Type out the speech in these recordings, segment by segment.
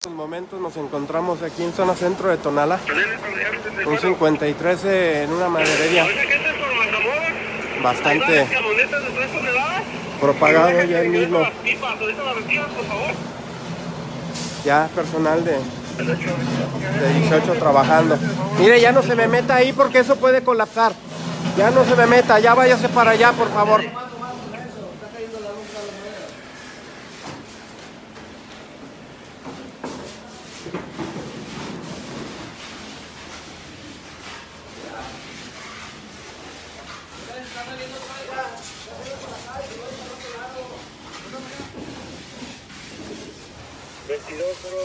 En estos momentos nos encontramos aquí en zona centro de Tonalá, un 53 en una maderería bastante propagado ya el mismo. Ya personal de 18 trabajando. Mire, ya no se me meta ahí porque eso puede colapsar. Ya no se me meta, ya váyase para allá, por favor. 22,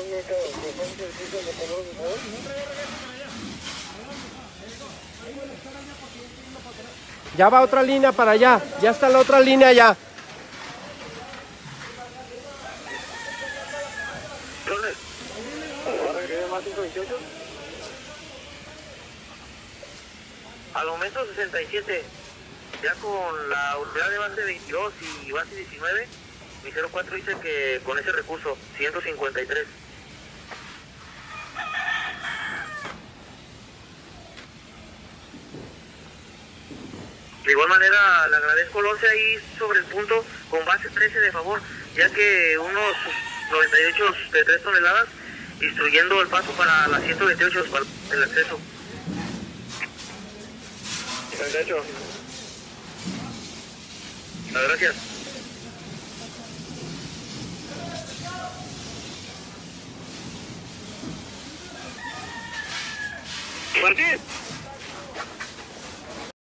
ya va otra línea para allá, ya está la otra línea allá. Al momento 67, ya con la unidad de base 22 y base 19, mi 04 dice que con ese recurso, 153. De igual manera, le agradezco el 11 ahí sobre el punto con base 13 de favor, ya que unos 98 de 3 toneladas, instruyendo el paso para las 128 para el acceso. 78. Gracias. Martín.